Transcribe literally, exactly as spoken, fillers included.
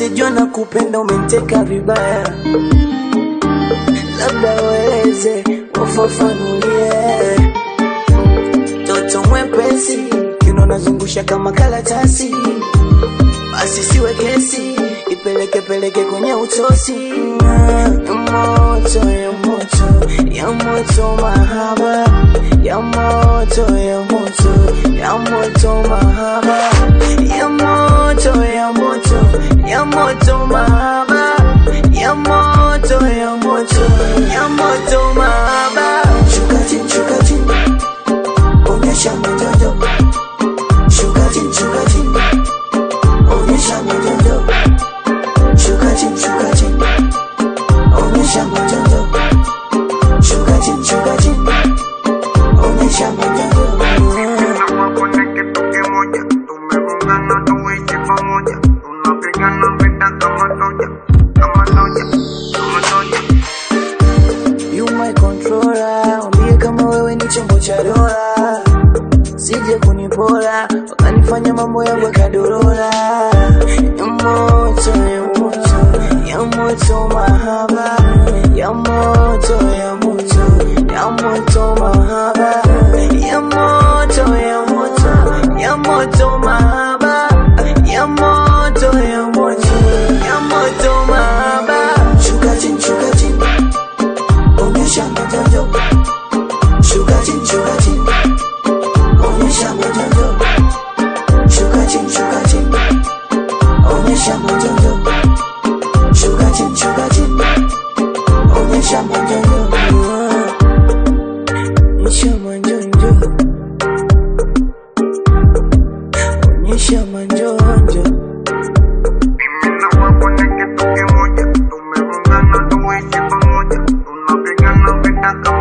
Usijua na kupenda umenteka vibaya, labda ueleze ufafanulie. Toto mwepesi kino nazungusha kama karatasi, basi siwe kesi, ipeleke peleke kwenye utosi. Ya moto, ya moto, ya moto mahaba, ya moto, ya moto, ya moto mahaba, ya moto, ya moto, ya moto mahaba, ya moto, ya moto, ya moto mahaba. Shuka chini, shuka chini, onyesha majojo. Shuka chini, shuka chini, onyesha majojo. Shuka chini, shuka chini, onyesha majojo. Shuka chini, shuka chini, onyesha majojo. You my controller, wambie kama wewe ni chombo cha dola, sije kunipora wakanifanya mambo yangu yakadorora. Ya moto, ya moto, ya moto mahaba, ya moto, ya moto, ya moto mahaba, ya moto, ya moto, ya moto mahaba, ya moto, ya moto, ya moto mahaba. Shuka chini, shuka chini, onyesha majojo. Shuka chini, shuka chini, onyesha majojo. Shuka chini, shuka chini, onyesha majojo. Shuka chini, shuka chini, onyesha majojo. Onyesha majojo, onyesha majojo. Mimi na wako ni kitu kimoja, tumegongana tuishi pamoja, tunapigana vita kama